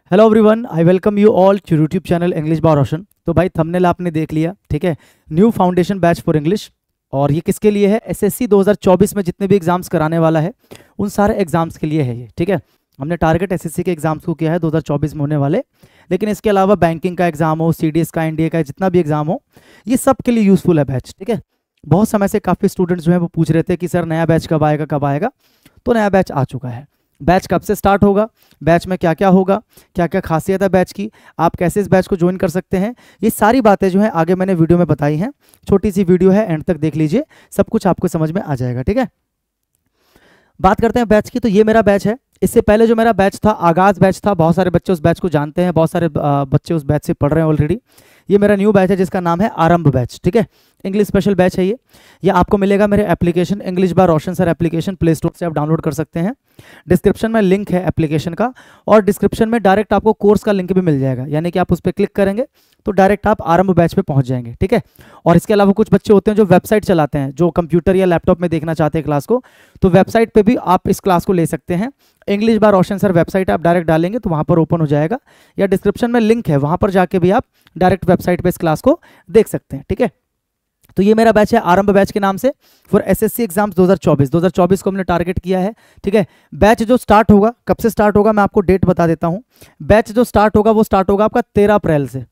Hello everyone, I welcome you all to YouTube channel English by Roshan. तो भाई thumbnail आपने देख लिया, ठीक है। New foundation batch for English, और ये किसके लिए है? एसएससी 2024 में जितने भी एग्जाम्स कराने वाला है उन सारे एग्जाम्स के लिए है ये, ठीक है। हमने टारगेट एसएससी के एग्जाम्स को किया है 2024 में होने वाले, लेकिन इसके अलावा बैंकिंग का एग्जाम हो, सीडीएस का, एनडीए का, जितना भी एग्जाम हो, ये सब के लिए यूजफुल है बैच, ठीक है। बहुत समय से काफ़ी स्टूडेंट्स जो है वो पूछ रहे थे कि सर नया बैच कब आएगा कब आएगा। तो नया बैच आ चुका है। बैच कब से स्टार्ट होगा, बैच में क्या क्या होगा, क्या क्या खासियत है बैच की, आप कैसे इस बैच को ज्वाइन कर सकते हैं, ये सारी बातें जो है आगे मैंने वीडियो में बताई हैं। छोटी सी वीडियो है, एंड तक देख लीजिए, सब कुछ आपको समझ में आ जाएगा, ठीक है। बात करते हैं बैच की। तो ये मेरा बैच है। इससे पहले जो मेरा बैच था, आगाज बैच था, बहुत सारे बच्चे उस बैच को जानते हैं, बहुत सारे बच्चे उस बैच से पढ़ रहे हैं ऑलरेडी। ये मेरा न्यू बैच है जिसका नाम है आरंभ बैच, ठीक है। इंग्लिश स्पेशल बैच है ये आपको मिलेगा मेरे application English by Roshan sir application, play store से आप डाउनलोड कर सकते हैं। डिस्क्रिप्शन में लिंक है एप्लीकेशन का, और डिस्क्रिप्शन में डायरेक्ट आपको कोर्स का लिंक भी मिल जाएगा, यानी कि आप उस पर क्लिक करेंगे तो डायरेक्ट आप आरंभ बैच पे पहुंच जाएंगे, ठीक है। और इसके अलावा कुछ बच्चे होते हैं जो वेबसाइट चलाते हैं, जो कंप्यूटर या लैपटॉप में देखना चाहते हैं क्लास को, तो वेबसाइट पे भी आप इस क्लास को ले सकते हैं। English by Roshan sir website आप डायरेक्ट डालेंगे तो वहाँ पर ओपन हो जाएगा, या डिस्क्रिप्शन में लिंक है, वहाँ पर जाके भी आप डायरेक्ट वेबसाइट पर इस क्लास को देख सकते हैं, ठीक है। तो ये मेरा बैच है आरंभ बैच के नाम से, फॉर एसएससी एग्जाम्स 2024 को हमने टारगेट किया है, ठीक है। बैच जो स्टार्ट होगा, कब से स्टार्ट होगा मैं आपको डेट बता देता हूँ। बैच जो स्टार्ट होगा वो स्टार्ट होगा आपका 13 अप्रैल से,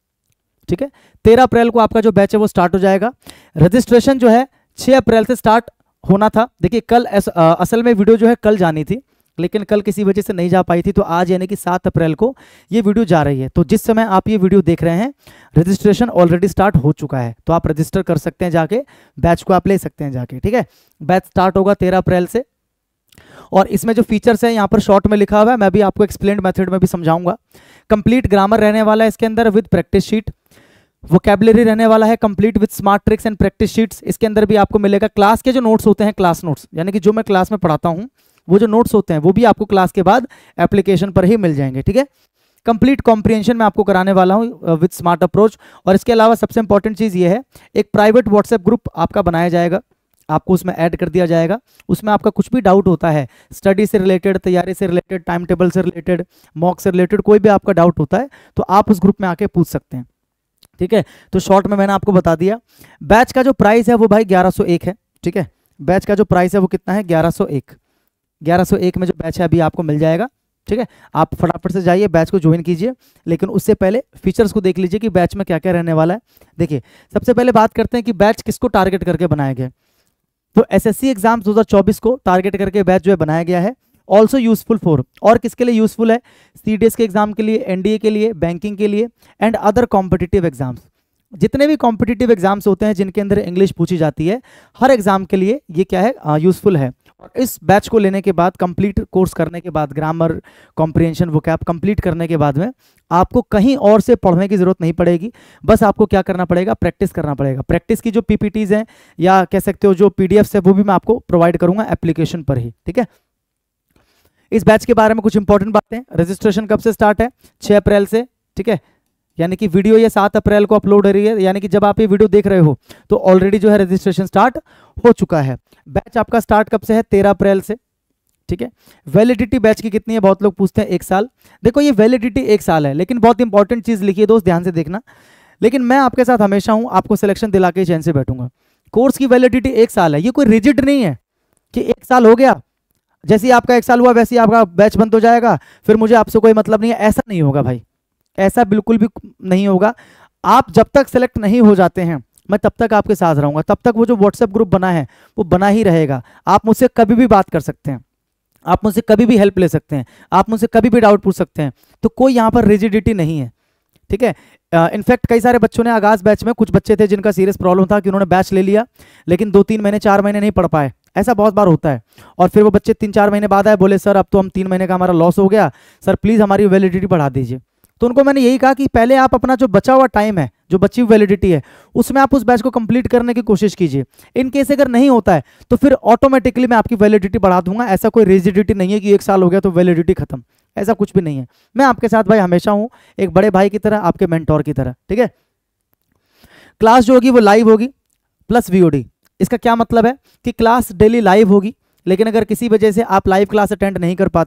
ठीक है। 13 अप्रैल को आपका जो बैच है वो स्टार्ट हो जाएगा। रजिस्ट्रेशन जो है 6 अप्रैल से स्टार्ट होना था। देखिए कल असल में वीडियो जो है कल जानी थी, लेकिन कल किसी वजह से नहीं जा पाई थी, तो आज यानी कि 7 अप्रैल को ये वीडियो जा रही है। तो जिस समय आप ये वीडियो देख रहे हैं रजिस्ट्रेशन ऑलरेडी स्टार्ट हो चुका है, तो आप रजिस्टर कर सकते हैं जाके, बैच को आप ले सकते हैं जाके, ठीक है। बैच स्टार्ट होगा 13 अप्रैल से, और इसमें जो फीचर्स है यहाँ पर शॉर्ट में लिखा हुआ है, मैं भी आपको एक्सप्लेन्ड मेथड में भी समझाऊंगा। कंप्लीट ग्रामर रहने वाला है इसके अंदर विद प्रैक्टिस शीट, वोकैबुलरी रहने वाला है complete with smart tricks and practice sheets. इसके अंदर भी आपको मिलेगा क्लास के जो नोट्स होते हैं, क्लास नोट्स, यानी कि जो मैं क्लास में पढ़ाता हूँ वो जो नोट्स होते हैं वो भी आपको क्लास के बाद एप्लीकेशन पर ही मिल जाएंगे, ठीक है। कंप्लीट कॉम्प्रिहेंशन मैं आपको कराने वाला हूँ विद स्मार्ट अप्रोच। और इसके अलावा सबसे इंपॉर्टेंट चीज़ ये है, एक प्राइवेट व्हाट्सएप ग्रुप आपका बनाया जाएगा, आपको उसमें ऐड कर दिया जाएगा। उसमें आपका कुछ भी डाउट होता है, स्टडी से रिलेटेड, तैयारी से रिलेटेड, टाइम टेबल से रिलेटेड, मॉक से रिलेटेड, कोई भी आपका डाउट होता है तो आप उस ग्रुप में आके पूछ सकते हैं, ठीक है। तो शॉर्ट में मैंने आपको बता दिया। बैच का जो प्राइस है वो भाई 1101 है, ठीक है। बैच का जो प्राइस है वो कितना है? 1101 में जो बैच है अभी आपको मिल जाएगा, ठीक है। आप फटाफट से जाइए बैच को ज्वाइन कीजिए, लेकिन उससे पहले फीचर्स को देख लीजिए कि बैच में क्या क्या रहने वाला है। देखिए सबसे पहले बात करते हैं कि बैच किसको टारगेट करके बनाया गया। तो एसएससी एग्जाम 2024 को टारगेट करके बैच जो है बनाया गया है। ऑल्सो यूजफुल फॉर, और किसके लिए यूजफुल है? सीडीएस के एग्जाम के लिए, एनडीए के लिए, बैंकिंग के लिए, एंड अदर कॉम्पिटिटिव एग्जाम्स। जितने भी कॉम्पिटिटिव एग्जाम्स होते हैं जिनके अंदर इंग्लिश पूछी जाती है, हर एग्जाम के लिए ये क्या है? यूजफुल है। और इस बैच को लेने के बाद, कंप्लीट कोर्स करने के बाद, ग्रामर, कॉम्प्रिहेंशन, वोकैब कंप्लीट करने के बाद में आपको कहीं और से पढ़ने की जरूरत नहीं पड़ेगी। बस आपको क्या करना पड़ेगा? प्रैक्टिस करना पड़ेगा। प्रैक्टिस की जो पीपीटीज हैं, या कह सकते हो जो पीडीएफ्स है, वो भी मैं आपको प्रोवाइड करूंगा एप्लीकेशन पर ही, ठीक है। इस बैच के बारे में कुछ इंपॉर्टेंट बातें। रजिस्ट्रेशन कब से स्टार्ट है? 6 अप्रैल से, ठीक है। यानी कि वीडियो ये 7 अप्रैल को अपलोड हो रही है, यानी कि जब आप ये वीडियो देख रहे हो तो ऑलरेडी जो है रजिस्ट्रेशन स्टार्ट हो चुका है। बैच आपका स्टार्ट कब से है? 13 अप्रैल से, ठीक है। वैलिडिटी बैच की कितनी है? बहुत लोग पूछते हैं 1 साल। देखो ये वैलिडिटी 1 साल है, लेकिन बहुत इंपॉर्टेंट चीज लिखी है दोस्त, ध्यान से देखना। लेकिन मैं आपके साथ हमेशा हूं, आपको सिलेक्शन दिला के चैन से बैठूंगा। कोर्स की वैलिडिटी 1 साल है, ये कोई रिजिड नहीं है कि 1 साल हो गया, जैसे ही आपका 1 साल हुआ वैसे ही आपका बैच बंद हो जाएगा, फिर मुझे आपसे कोई मतलब नहीं है। ऐसा नहीं होगा भाई, ऐसा बिल्कुल भी नहीं होगा। आप जब तक सेलेक्ट नहीं हो जाते हैं, मैं तब तक आपके साथ रहूंगा, तब तक वो जो व्हाट्सएप ग्रुप बना है वो बना ही रहेगा। आप मुझसे कभी भी बात कर सकते हैं, आप मुझसे कभी भी हेल्प ले सकते हैं, आप मुझसे कभी भी डाउट पूछ सकते हैं। तो कोई यहाँ पर रिजिडिटी नहीं है, ठीक है। इनफैक्ट कई सारे बच्चों ने आगाज बैच में, कुछ बच्चे थे जिनका सीरियस प्रॉब्लम था कि उन्होंने बैच ले लिया लेकिन 2-3 महीने 4 महीने नहीं पढ़ पाए। ऐसा बहुत बार होता है, और फिर वो बच्चे 3-4 महीने बाद आए, बोले सर अब तो हम 3 महीने का हमारा लॉस हो गया, सर प्लीज़ हमारी वैलिडिटी बढ़ा दीजिए। तो उनको मैंने यही कहा कि पहले आप अपना जो बचा हुआ टाइम है, जो बची हुई वैलिडिटी है, उसमें आप उस बैच को कंप्लीट करने की कोशिश कीजिए। इन केस अगर नहीं होता है तो फिर ऑटोमेटिकली मैं आपकी वैलिडिटी बढ़ा दूंगा। ऐसा कोई रिजिडिटी नहीं है कि 1 साल हो गया तो वैलिडिटी खत्म, ऐसा कुछ भी नहीं है। मैं आपके साथ भाई हमेशा हूं, एक बड़े भाई की तरह, आपके मेंटोर की तरह, ठीक है। क्लास जो होगी वो लाइव होगी प्लस वीओडी। इसका क्या मतलब है कि क्लास डेली लाइव होगी, लेकिन अगर किसी वजह से आप लाइव क्लास अटेंड नहीं कर पाते हैं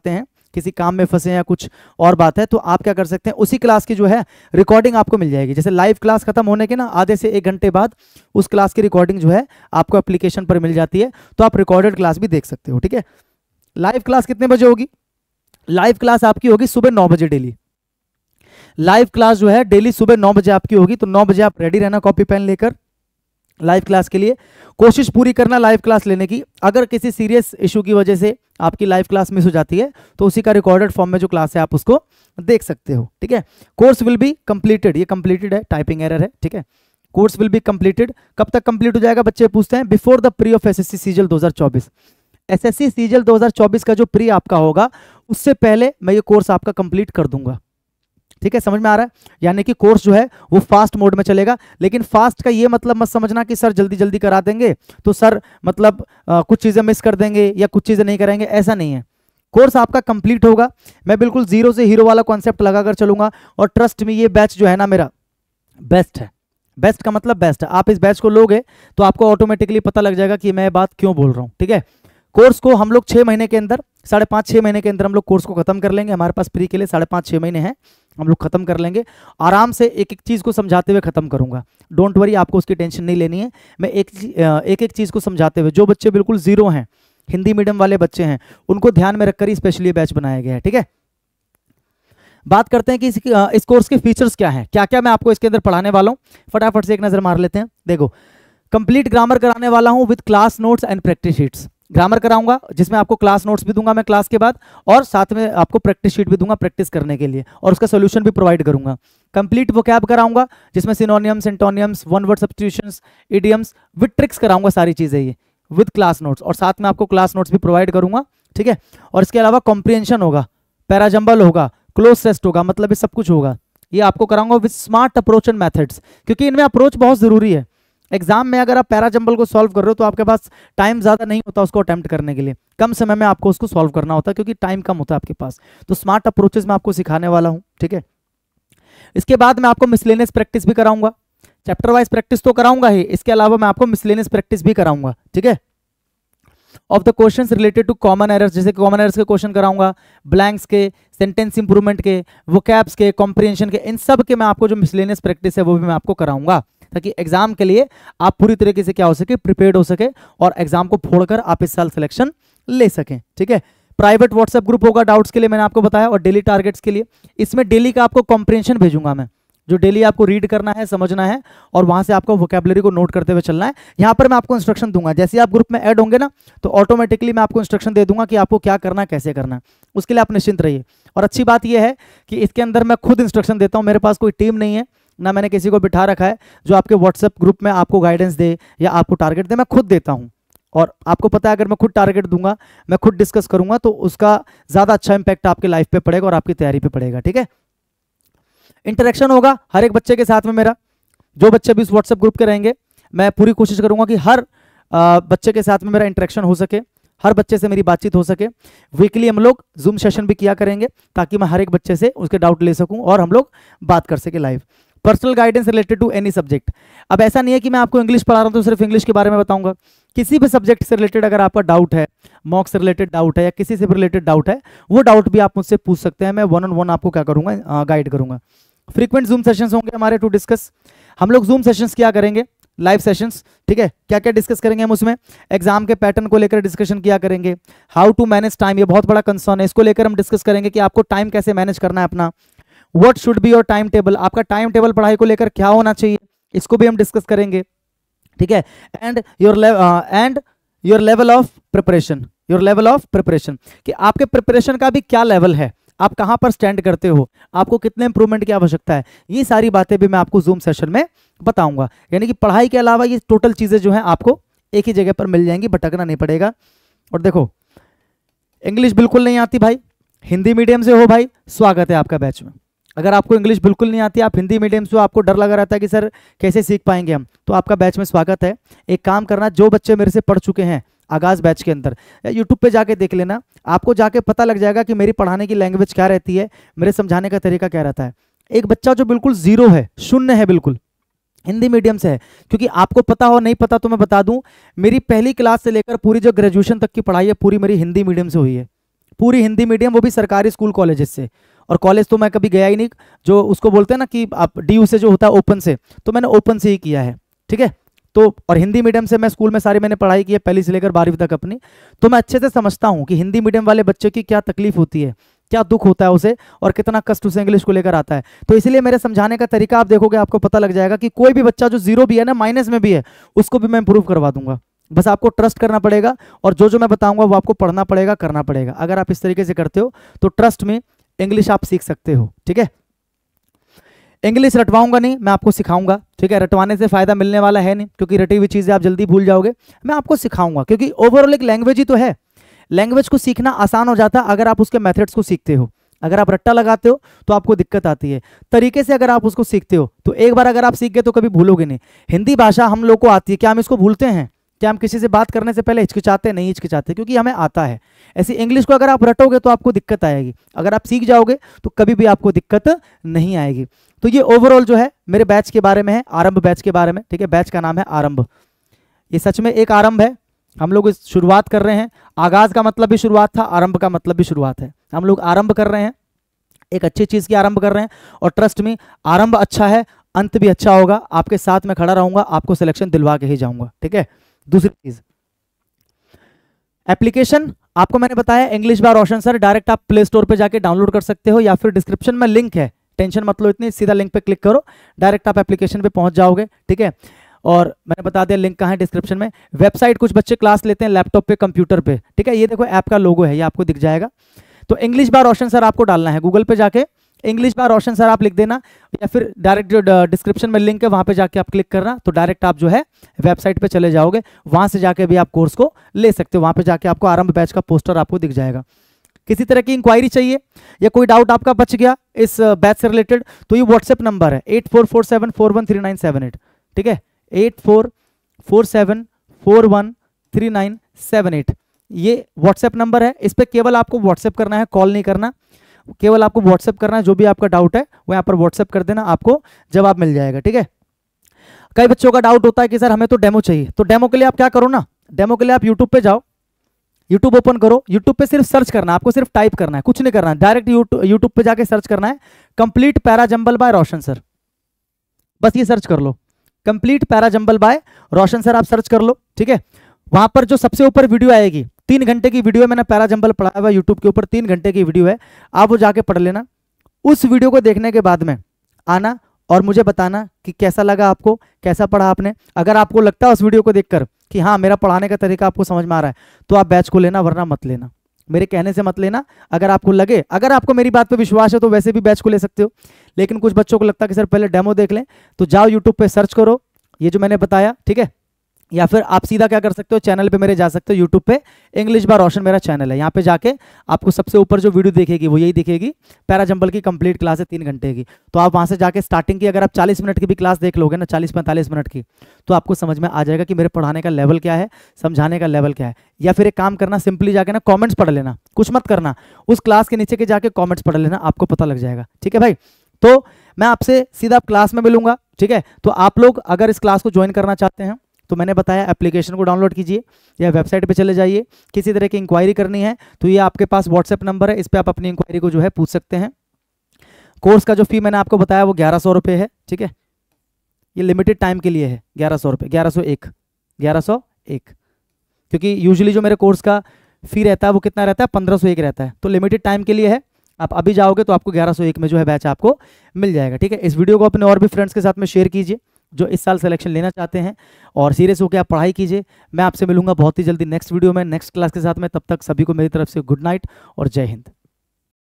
किसी काम में फंसे या कुछ और बात है, तो आप क्या कर सकते हैं, उसी क्लास की जो है रिकॉर्डिंग आपको मिल जाएगी। जैसे लाइव क्लास खत्म होने के ना आधे से 1 घंटे बाद उस क्लास की रिकॉर्डिंग जो है आपको एप्लीकेशन पर मिल जाती है, तो आप रिकॉर्डेड क्लास भी देख सकते हो। ठीक है, लाइव क्लास कितने बजे होगी? लाइव क्लास आपकी होगी सुबह 9 बजे डेली। लाइव क्लास जो है डेली सुबह 9 बजे आपकी होगी, तो 9 बजे आप रेडी रहना कॉपी पेन लेकर लाइव क्लास के लिए। कोशिश पूरी करना लाइव क्लास लेने की। अगर किसी सीरियस इशू की वजह से आपकी लाइव क्लास मिस हो जाती है तो उसी का रिकॉर्डेड फॉर्म में जो क्लास है आप उसको देख सकते हो। ठीक है, कोर्स विल बी कंप्लीटेड, ये कंप्लीटेड है, टाइपिंग एरर है। ठीक है, कोर्स विल बी कंप्लीटेड, कब तक कंप्लीट हो जाएगा बच्चे पूछते हैं? Before the pre of SSC CGL 2024। SSC CGL 2024 का जो प्री आपका होगा उससे पहले मैं ये कोर्स आपका कंप्लीट कर दूंगा। ठीक है, समझ में आ रहा है? यानी कि कोर्स जो है वो फास्ट मोड में चलेगा, लेकिन फास्ट का ये मतलब मत समझना कि सर जल्दी जल्दी करा देंगे तो सर मतलब कुछ चीज़ें मिस कर देंगे या कुछ चीज़ें नहीं करेंगे, ऐसा नहीं है। कोर्स आपका कंप्लीट होगा, मैं बिल्कुल जीरो से हीरो वाला कॉन्सेप्ट लगाकर चलूंगा, और ट्रस्ट में ये बैच जो है ना मेरा बेस्ट है। बेस्ट का मतलब बेस्ट है। आप इस बैच को लोगे तो आपको ऑटोमेटिकली पता लग जाएगा कि मैं बात क्यों बोल रहा हूँ। ठीक है, कोर्स को हम लोग 6 महीने के अंदर, 5.5-6 महीने के अंदर हम लोग कोर्स को खत्म कर लेंगे। हमारे पास प्री के लिए 5.5-6 महीने हैं, हम लोग खत्म कर लेंगे। आराम से एक एक चीज़ को समझाते हुए खत्म करूंगा, डोंट वरी, आपको उसकी टेंशन नहीं लेनी है। मैं एक एक चीज़ को समझाते हुए, जो बच्चे बिल्कुल जीरो हैं, हिंदी मीडियम वाले बच्चे हैं, उनको ध्यान में रखकर ही स्पेशली बैच बनाया गया है। ठीक है, बात करते हैं कि इस कोर्स के फीचर्स क्या हैं, क्या क्या मैं आपको इसके अंदर पढ़ाने वाला हूँ। फटाफट से एक नज़र मार लेते हैं। देखो, कंप्लीट ग्रामर कराने वाला हूँ with class notes and practice sheets. Grammar कराऊंगा जिसमें आपको क्लास नोट्स भी दूंगा मैं क्लास के बाद, और साथ में आपको प्रैक्टिस शीट भी दूंगा प्रैक्टिस करने के लिए, और उसका सोल्यूशन भी प्रोवाइड करूंगा। कंप्लीट वोकैब कराऊंगा जिसमें synonyms, antonyms, one word substitutions, idioms with tricks कराऊंगा, सारी चीज़ें ये विद क्लास नोट्स, और साथ में आपको क्लास नोट्स भी प्रोवाइड करूंगा। ठीक है, और इसके अलावा कॉम्प्रिहेंशन होगा, पैराजंबल होगा, क्लोज टेस्ट होगा, मतलब ये सब कुछ होगा। ये आपको कराऊंगा with smart approach and methods, क्योंकि इनमें अप्रोच बहुत ज़रूरी है। एग्जाम में अगर आप पैराजंबल को सॉल्व कर रहे हो तो आपके पास टाइम ज़्यादा नहीं होता उसको अटेम्प्ट करने के लिए, कम समय में आपको उसको सॉल्व करना होता है क्योंकि टाइम कम होता है आपके पास। तो स्मार्ट अप्रोचेस मैं आपको सिखाने वाला हूँ। ठीक है, इसके बाद मैं आपको मिसलेनियस प्रैक्टिस भी कराऊंगा, चैप्टर वाइज प्रैक्टिस तो कराऊंगा ही, इसके अलावा मैं आपको मिसलेनियस प्रैक्टिस भी कराऊंगा। ठीक है, of the questions related to common errors, जैसे कॉमन एरर्स के क्वेश्चन कराऊंगा, ब्लैंक्स के, सेंटेंस इंप्रूवमेंट के, वोकैब्स के, कॉम्प्रिहेंशन के, इन सब के मैं आपको जो मिसलेनियस प्रैक्टिस है वो भी मैं आपको कराऊंगा, ताकि एग्जाम के लिए आप पूरी तरीके से क्या हो सके, प्रिपेयर्ड हो सके, और एग्जाम को फोड़कर आप इस साल सिलेक्शन ले सकें। ठीक है, प्राइवेट व्हाट्सएप ग्रुप होगा डाउट्स के लिए, मैंने आपको बताया, और डेली टारगेट्स के लिए। इसमें डेली का आपको कॉम्प्रिहेंशन भेजूंगा मैं, जो डेली आपको रीड करना है, समझना है, और वहां से आपको वोकैबुलरी को नोट करते हुए चलना है। यहाँ पर मैं आपको इंस्ट्रक्शन दूंगा, जैसे आप ग्रुप में ऐड होंगे ना तो ऑटोमेटिकली मैं आपको इंस्ट्रक्शन दे दूंगा कि आपको क्या करना है, कैसे करना है, उसके लिए आप निश्चिंत रहिए। और अच्छी बात यह है कि इसके अंदर मैं खुद इंस्ट्रक्शन देता हूँ, मेरे पास कोई टीम नहीं है, ना मैंने किसी को बिठा रखा है जो आपके व्हाट्सएप ग्रुप में आपको गाइडेंस दे या आपको टारगेट दे, मैं खुद देता हूँ। और आपको पता है अगर मैं खुद टारगेट दूंगा, मैं खुद डिस्कस करूंगा, तो उसका ज़्यादा अच्छा इंपैक्ट आपके लाइफ पे पड़ेगा और आपकी तैयारी पे पड़ेगा। ठीक है, इंटरेक्शन होगा हर एक बच्चे के साथ में मेरा, जो बच्चे भी इस व्हाट्सएप ग्रुप के रहेंगे, मैं पूरी कोशिश करूंगा कि हर बच्चे के साथ में मेरा इंटरेक्शन हो सके, हर बच्चे से मेरी बातचीत हो सके। वीकली हम लोग जूम सेशन भी किया करेंगे ताकि मैं हर एक बच्चे से उसके डाउट ले सकूं और हम लोग बात कर सके live. Personal guidance related to any subject, अब ऐसा नहीं है कि मैं आपको इंग्लिश पढ़ा रहा हूं तो सिर्फ इंग्लिश के बारे में बताऊंगा, किसी भी सब्जेक्ट से रिलेटेड अगर आपका डाउट है, मॉक से रिलेटेड डाउट है या किसी से भी रिलेटेड डाउट है, वो डाउट भी आप मुझसे पूछ सकते हैं। मैं 1-on-1 आपको क्या करूंगा, गाइड करूंगा। फ्रीक्वेंट जूम सेशंस होंगे हमारे टू डिस्कस, हम लोग जूम सेशंस क्या करेंगे, लाइव सेशंस। ठीक है, क्या क्या डिस्कस करेंगे हम उसमें, एग्जाम के पैटर्न को लेकर डिस्कशन किया करेंगे, हाउ टू मैनेज टाइम, ये बहुत बड़ा कंसर्न है, इसको लेकर हम डिस्कस करेंगे कि आपको टाइम कैसे मैनेज करना है अपना। What should be your time table, आपका टाइम टेबल पढ़ाई को लेकर क्या होना चाहिए, इसको भी हम डिस्कस करेंगे। ठीक है, and your level of preparation, your level of preparation, कि आपके प्रिपरेशन का भी क्या लेवल है, आप कहां पर स्टैंड करते हो, आपको कितने इंप्रूवमेंट की आवश्यकता है, ये सारी बातें भी मैं आपको जूम सेशन में बताऊंगा। यानी कि पढ़ाई के अलावा ये टोटल चीजें जो हैं आपको एक ही जगह पर मिल जाएंगी, भटकना नहीं पड़ेगा। और देखो, इंग्लिश बिल्कुल नहीं आती भाई, हिंदी मीडियम से हो भाई, स्वागत है आपका बैच में। अगर आपको इंग्लिश बिल्कुल नहीं आती, आप हिंदी मीडियम से हो, आपको डर लगा रहता है कि सर कैसे सीख पाएंगे हम, तो आपका बैच में स्वागत है। एक काम करना, जो बच्चे मेरे से पढ़ चुके हैं आगाज बैच के अंदर, यूट्यूब पे जाके देख लेना, आपको जाके पता लग जाएगा कि मेरी पढ़ाने की लैंग्वेज क्या रहती है, मेरे समझाने का तरीका क्या रहता है। एक बच्चा जो बिल्कुल जीरो है, शून्य है, बिल्कुल हिंदी मीडियम से है, क्योंकि आपको पता हो नहीं पता तो मैं बता दूं, मेरी पहली क्लास से लेकर पूरी जो ग्रेजुएशन तक की पढ़ाई है पूरी मेरी हिंदी मीडियम से हुई है, पूरी हिंदी मीडियम, वो भी सरकारी स्कूल कॉलेजेस से। और कॉलेज तो मैं कभी गया ही नहीं, जो उसको बोलते हैं ना कि आप DU से जो होता है ओपन से, तो मैंने ओपन से ही किया है, ठीक है। तो और हिंदी मीडियम से मैं स्कूल में सारी मैंने पढ़ाई की है, पहली से लेकर 12वीं तक अपनी। तो मैं अच्छे से समझता हूँ कि हिंदी मीडियम वाले बच्चे की क्या तकलीफ होती है, क्या दुख होता है उसे, और कितना कष्ट उसे इंग्लिश को लेकर आता है। तो इसलिए मेरे समझाने का तरीका आप देखोगे, आपको पता लग जाएगा कि कोई भी बच्चा जो जीरो भी है ना, माइनस में भी है, उसको भी मैं इंप्रूव करवा दूंगा। बस आपको ट्रस्ट करना पड़ेगा, और जो जो मैं बताऊंगा वो आपको पढ़ना पड़ेगा, करना पड़ेगा। अगर आप इस तरीके से करते हो तो ट्रस्ट में इंग्लिश आप सीख सकते हो, ठीक है। इंग्लिश रटवाऊंगा नहीं, मैं आपको सिखाऊंगा, ठीक है। रटवाने से फायदा मिलने वाला है नहीं, क्योंकि रटी हुई चीजें आप जल्दी भूल जाओगे। मैं आपको सिखाऊंगा, क्योंकि ओवरऑल एक लैंग्वेज ही तो है। लैंग्वेज को सीखना आसान हो जाता है अगर आप उसके मेथड्स को सीखते हो। अगर आप रट्टा लगाते हो तो आपको दिक्कत आती है। तरीके से अगर आप उसको सीखते हो तो एक बार अगर आप सीख गए तो कभी भूलोगे नहीं। हिंदी भाषा हम लोग को आती है, क्या हम इसको भूलते हैं? क्या हम किसी से बात करने से पहले हिचकिचाते? नहीं हिचकिचाते, क्योंकि हमें आता है। ऐसी इंग्लिश को अगर आप रटोगे तो आपको दिक्कत आएगी, अगर आप सीख जाओगे तो कभी भी आपको दिक्कत नहीं आएगी। तो ये ओवरऑल जो है मेरे बैच के बारे में है, आरंभ बैच के बारे में, ठीक है। बैच का नाम है आरंभ। ये सच में एक आरंभ है, हम लोग इस शुरुआत कर रहे हैं। आगाज का मतलब भी शुरुआत था, आरंभ का मतलब भी शुरुआत है। हम लोग आरंभ कर रहे हैं, एक अच्छी चीज की आरंभ कर रहे हैं। और ट्रस्ट में आरंभ अच्छा है, अंत भी अच्छा होगा। आपके साथ में खड़ा रहूंगा, आपको सिलेक्शन दिलवा के ही जाऊंगा, ठीक है। दूसरी चीज, एप्लीकेशन आपको मैंने बताया English by Roshan sir. Direct आप प्ले स्टोर पे जाके डाउनलोड कर सकते हो, या फिर डिस्क्रिप्शन में लिंक है, टेंशन मत लो इतनी, सीधा लिंक पे क्लिक करो, डायरेक्ट आप एप्लीकेशन पे पहुंच जाओगे, ठीक है। और मैंने बता दिया लिंक कहाँ है, डिस्क्रिप्शन में। वेबसाइट कुछ बच्चे क्लास लेते हैं लैपटॉप पे, कंप्यूटर पे, ठीक है। ये देखो ऐप का लोगो है, ये आपको दिख जाएगा। तो इंग्लिश बाय रोशन सर आपको डालना है, गूगल पे जाके इंग्लिश बाय रोशन सर आप लिख देना, या फिर डायरेक्ट जो डिस्क्रिप्शन में लिंक है वहां पे जाके आप क्लिक करना, तो डायरेक्ट आप जो है वेबसाइट पे चले जाओगे। वहां से जाके भी आप कोर्स को ले सकते हो। वहां पे जाके आपको आरंभ बैच का पोस्टर आपको दिख जाएगा। किसी तरह की इंक्वायरी चाहिए या कोई डाउट आपका बच गया इस बैच से रिलेटेड, तो ये व्हाट्सएप नंबर है 8447413978, ठीक है। 8447413978, ये व्हाट्सएप नंबर है। इस पर केवल आपको व्हाट्सएप करना है, कॉल नहीं करना, केवल आपको व्हाट्सएप करना है। जो भी आपका डाउट है वो यहाँ पर व्हाट्सएप कर देना, आपको जवाब मिल जाएगा, ठीक है। कई बच्चों का डाउट होता है कि सर हमें तो डेमो चाहिए। तो डेमो के लिए आप क्या करो ना, डेमो के लिए आप यूट्यूब पे जाओ, यूट्यूब ओपन करो, यूट्यूब पे सिर्फ सर्च करना है, आपको सिर्फ टाइप करना है, कुछ नहीं करना है। डायरेक्ट यूट्यूब पे जाके सर्च करना है complete para jumble by Roshan sir, बस ये सर्च कर लो, complete para jumble by Roshan sir आप सर्च कर लो, ठीक है। वहां पर जो सबसे ऊपर वीडियो आएगी, 3 घंटे की वीडियो है, मैंने पैरा जंबल पढ़ाया हुआ यूट्यूब के ऊपर, 3 घंटे की वीडियो है, आप वो जाके पढ़ लेना। उस वीडियो को देखने के बाद में आना और मुझे बताना कि कैसा लगा आपको, कैसा पढ़ा आपने। अगर आपको लगता है उस वीडियो को देखकर कि हाँ मेरा पढ़ाने का तरीका आपको समझ में आ रहा है, तो आप बैच को लेना, वरना मत लेना, मेरे कहने से मत लेना। अगर आपको लगे, अगर आपको मेरी बात पे विश्वास है तो वैसे भी बैच को ले सकते हो। लेकिन कुछ बच्चों को लगता है कि सर पहले डेमो देख लें, तो जाओ यूट्यूब पे सर्च करो ये जो मैंने बताया, ठीक है। या फिर आप सीधा क्या कर सकते हो, चैनल पे मेरे जा सकते हो, यूट्यूब पे इंग्लिश बाय रोशन मेरा चैनल है, यहाँ पे जाके आपको सबसे ऊपर जो वीडियो दिखेगी वो यही दिखेगी, पैरा जंबल की कंप्लीट क्लास है 3 घंटे की। तो आप वहाँ से जाके स्टार्टिंग की अगर आप 40 मिनट की भी क्लास देख लोगे ना, 40-45 मिनट की, तो आपको समझ में आ जाएगा कि मेरे पढ़ाने का लेवल क्या है, समझाने का लेवल क्या है। या फिर एक काम करना, सिंपली जाके ना कॉमेंट्स पढ़ लेना, कुछ मत करना, उस क्लास के नीचे के जाके कॉमेंट्स पढ़ लेना, आपको पता लग जाएगा, ठीक है भाई। तो मैं आपसे सीधा क्लास में मिलूंगा, ठीक है। तो आप लोग अगर इस क्लास को ज्वाइन करना चाहते हैं तो मैंने बताया एप्लीकेशन को डाउनलोड कीजिए या वेबसाइट पे चले जाइए। किसी तरह की इंक्वायरी करनी है तो ये आपके पास व्हाट्सएप नंबर है, इस पर आप अपनी इंक्वायरी को जो है पूछ सकते हैं। कोर्स का जो फी मैंने आपको बताया वो 1100 रुपये है, ठीक है। ये लिमिटेड टाइम के लिए है, 1100 रुपये, 1101, क्योंकि यूजुअली जो मेरे कोर्स का फी रहता है वो कितना रहता है, 1501 रहता है। तो लिमिटेड टाइम के लिए है, आप अभी जाओगे तो आपको 1101 में जो है बैच आपको मिल जाएगा, ठीक है। इस वीडियो को अपने और भी फ्रेंड्स के साथ में शेयर कीजिए जो इस साल सिलेक्शन लेना चाहते हैं, और सीरियस होकर आप पढ़ाई कीजिए। मैं आपसे मिलूंगा बहुत ही जल्दी नेक्स्ट वीडियो में, नेक्स्ट क्लास के साथ में। तब तक सभी को मेरी तरफ से गुड नाइट और जय हिंद।